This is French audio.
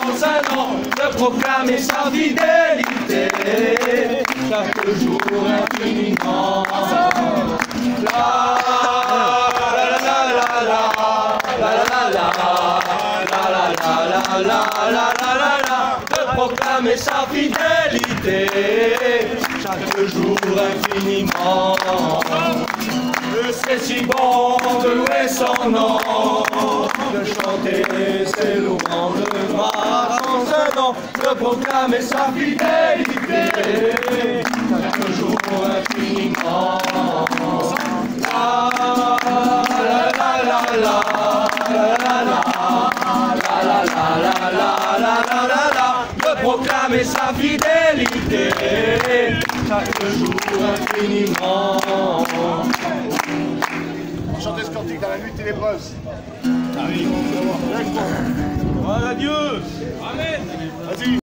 sans un an de proclamer sa fidélité, chaque jour infiniment. De proclamer sa fidélité, chaque jour infiniment. C'est si bon de louer son nom, de chanter ses louanges, sans un nom, de proclamer sa fidélité, chaque jour infiniment. De proclamer sa fidélité, chaque jour infiniment. On chantait ce cantique dans la nuit ténébreuse. Voilà Dieu. Amen. Vas-y.